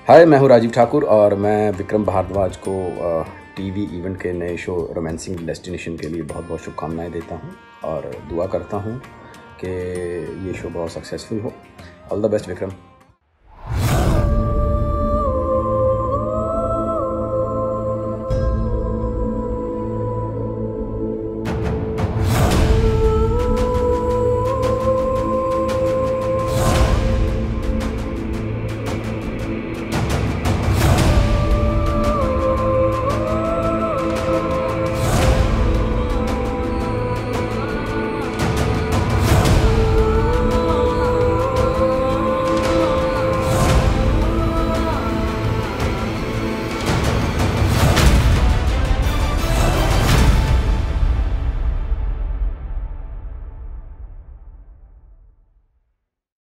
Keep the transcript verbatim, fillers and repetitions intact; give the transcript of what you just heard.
हाय, मैं हूँ राजीव ठाकुर और मैं विक्रम भारद्वाज को टीवी इवेंट के नए शो रोमांसिंग डेस्टिनेशन के लिए बहुत बहुत शुभकामनाएं देता हूँ और दुआ करता हूँ कि ये शो बहुत सक्सेसफुल हो। All the best Vikram.